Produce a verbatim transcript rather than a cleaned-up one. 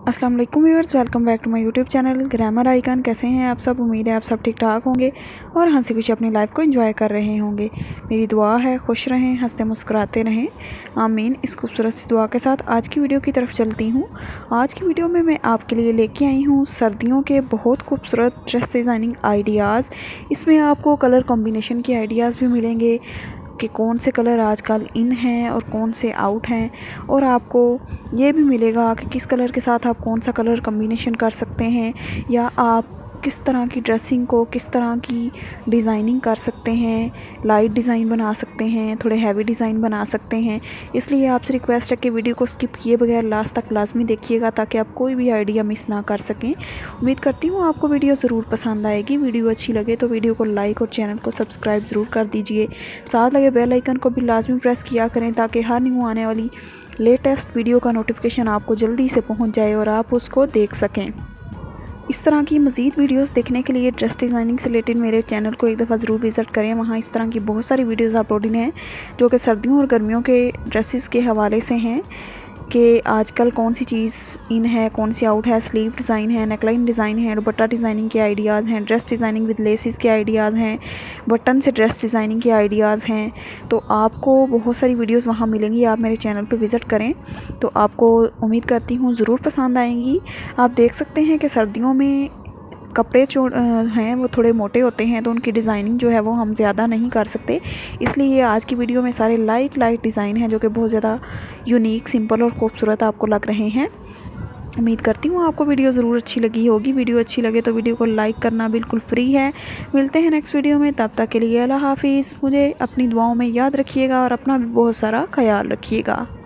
अस्सलाम वालेकुम viewers, welcome back to my YouTube channel grammar icon. कैसे हैं आप सब? उम्मीद है आप सब ठीक ठाक होंगे और हंसी खुशी अपनी लाइफ को एंजॉय कर रहे होंगे। मेरी दुआ है खुश रहें, हंसते मुस्कुराते रहें, आमीन। इस खूबसूरत सी दुआ के साथ आज की वीडियो की तरफ चलती हूँ। आज की वीडियो में मैं आपके लिए लेके आई हूँ सर्दियों के बहुत खूबसूरत ड्रेस डिज़ाइनिंग आइडियाज़। इसमें आपको कलर कॉम्बिनेशन के आइडियाज़ भी मिलेंगे कि कौन से कलर आजकल इन हैं और कौन से आउट हैं, और आपको ये भी मिलेगा कि किस कलर के साथ आप कौन सा कलर कॉम्बिनेशन कर सकते हैं, या आप किस तरह की ड्रेसिंग को किस तरह की डिज़ाइनिंग कर सकते हैं। लाइट डिज़ाइन बना सकते हैं, थोड़े हैवी डिज़ाइन बना सकते हैं। इसलिए आपसे रिक्वेस्ट है कि वीडियो को स्किप किए बगैर लास्ट तक लाजमी देखिएगा ताकि आप कोई भी आइडिया मिस ना कर सकें। उम्मीद करती हूँ आपको वीडियो ज़रूर पसंद आएगी। वीडियो अच्छी लगे तो वीडियो को लाइक और चैनल को सब्सक्राइब ज़रूर कर दीजिए। साथ लगे बेल आइकन को भी लाजमी प्रेस किया करें ताकि हर न्यू आने वाली लेटेस्ट वीडियो का नोटिफिकेशन आपको जल्दी से पहुँच जाए और आप उसको देख सकें। इस तरह की मज़ीद वीडियोस देखने के लिए ड्रेस डिज़ाइनिंग से रिलेटेड मेरे चैनल को एक दफ़ा ज़रूर विज़िट करें। वहाँ इस तरह की बहुत सारी वीडियोस अपलोडिंग हैं जो कि सर्दियों और गर्मियों के ड्रेसेस के हवाले से हैं कि आजकल कौन सी चीज़ इन है, कौन सी आउट है। स्लीव डिज़ाइन है, नेकलाइन डिज़ाइन है, दुपट्टा डिज़ाइनिंग के आइडियाज़ हैं, ड्रेस डिज़ाइनिंग विद लेसिस के आइडियाज़ हैं, बटन से ड्रेस डिज़ाइनिंग के आइडियाज़ हैं। तो आपको बहुत सारी वीडियोस वहाँ मिलेंगी। आप मेरे चैनल पे विज़िट करें तो आपको उम्मीद करती हूँ ज़रूर पसंद आएंगी। आप देख सकते हैं कि सर्दियों में कपड़े जो हैं वो थोड़े मोटे होते हैं तो उनकी डिज़ाइनिंग जो है वो हम ज़्यादा नहीं कर सकते। इसलिए आज की वीडियो में सारे लाइट लाइट डिज़ाइन हैं जो कि बहुत ज़्यादा यूनिक, सिंपल और ख़ूबसूरत आपको लग रहे हैं। उम्मीद करती हूँ आपको वीडियो ज़रूर अच्छी लगी होगी। वीडियो अच्छी लगे तो वीडियो को लाइक करना बिल्कुल फ्री है। मिलते हैं नेक्स्ट वीडियो में, तब तक के लिए अल्लाह हाफिज़। मुझे अपनी दुआओं में याद रखिएगा और अपना भी बहुत सारा ख्याल रखिएगा।